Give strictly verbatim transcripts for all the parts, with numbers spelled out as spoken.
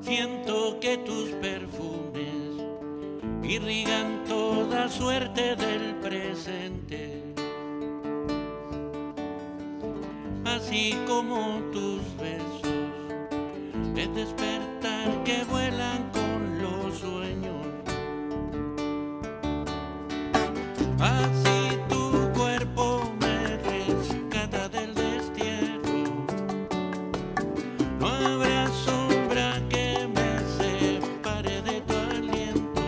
Siento que tus perfumes irrigan toda suerte del presente, así como tus besos de despertar que vuelan con los sueños. Así tu cuerpo me rescata del destierro. No habrá sombra que me separe de tu aliento.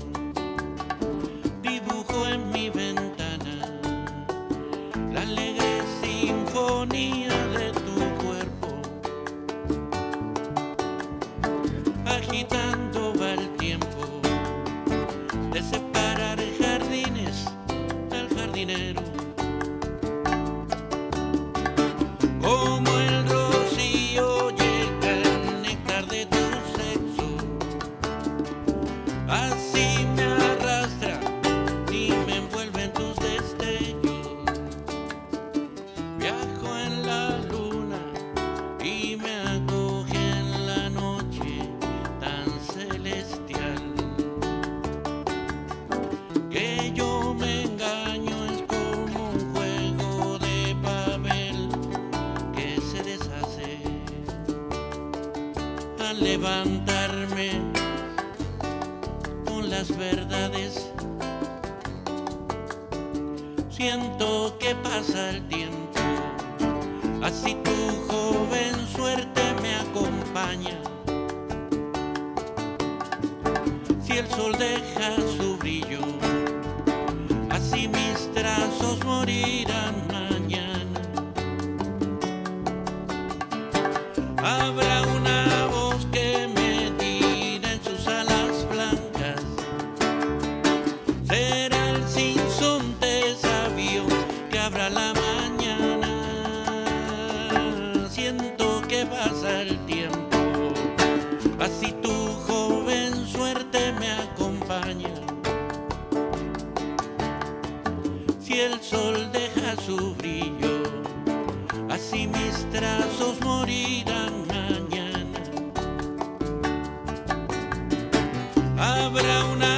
Dibujo en mi ventana la alegre sinfonía de tu cuerpo. Agitando va el tiempo de separar jardines al jardinero. Como el rocío llega el néctar de tu sexo, así me arrastra y me envuelve en tus destellos. Viajo en la luna y me acoge en la noche tan celestial, que yo me engaño. Es como un juego de papel que se deshace al levantarme con las verdades. Siento que pasa el tiempo, así tu joven suerte me acompaña. Si el sol deja su brillo, así mis trazos morirán mañana. Habrá una voz que me dirá en sus alas blancas. Será el sinsonte sabio que abra la mañana. Siento que pasa el tiempo, así tu joven suerte me acompaña. Si el sol deja su brillo, así mis trazos morirán mañana. Habrá una